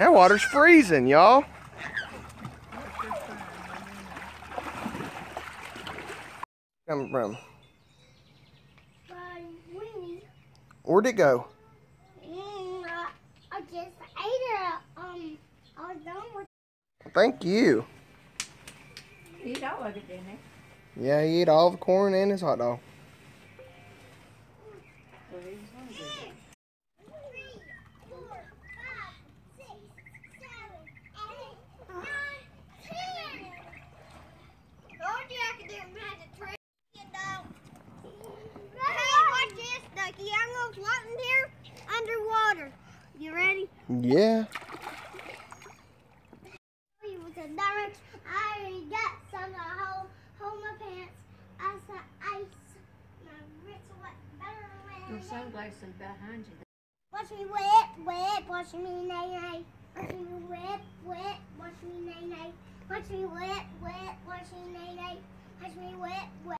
That water's freezing, y'all. Coming from? Winnie. Where'd it go? I just ate it. I was done with Thank you. Eat all of it, didn't he? Yeah, he ate all the corn and his hot dog. Well, he was hungry. 3, 4, 5, 6, 7, 8, 9, 10. Told you I could do magic tricks. You don't. Hey, watch this, Ducky. I'm gonna float in here underwater. You ready? Yeah. With the direction, I already got some to hold my pants. I saw ice. My wrist wet better. Your sunglasses behind you. Watch me wet, watch me nay. Watch me wet, watch me nay. Watch me wet, watch me nay. Watch me wet.